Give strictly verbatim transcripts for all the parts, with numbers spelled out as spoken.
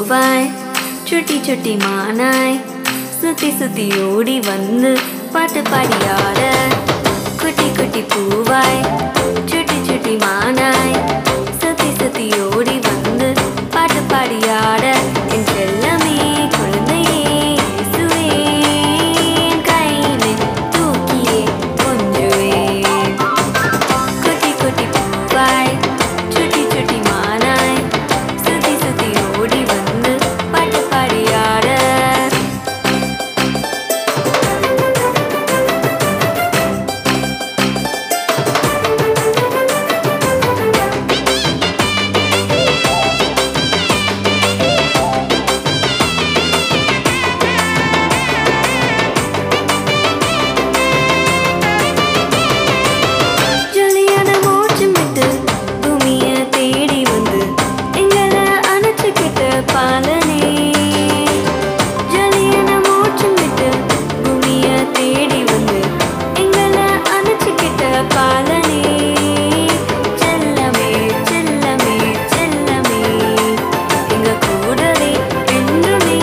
பூவாய் சுட்டி சுட்டி மானாய் சுத்தி சுத்தி ஓடி வந்து பாட்டு பாடியாட குட்டி குட்டி பூவாய் சுட்டி சுட்டி மானாய் சுத்தி சுத்தி ஓடி வந்து பாட்டு பாடியாட என் செல்லமே குழந்தையே இயேசுவே என் கையிலே தூக்கியே கொஞ்சுவேன் குட்டி குட்டி பூவாய் சுட்டி சுட்டி மானாய் சுத்தி சுத்தி ஓடி வந்து பாட்டு பாடியாட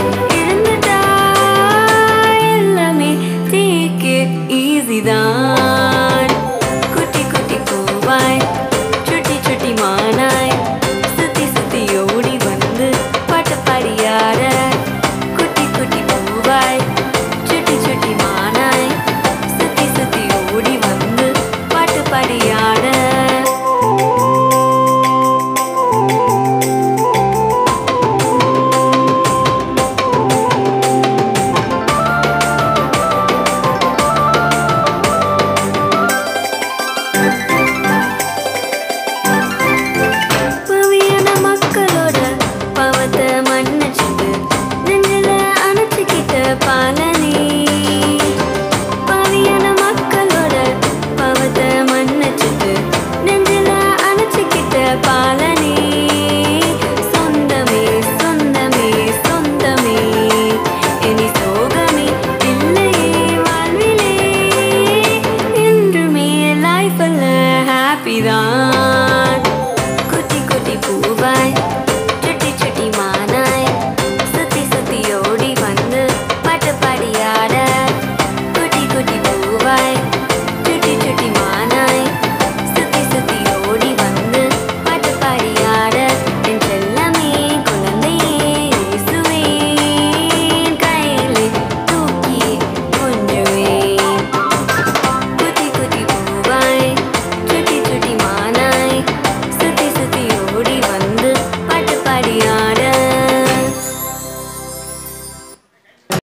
easy தான்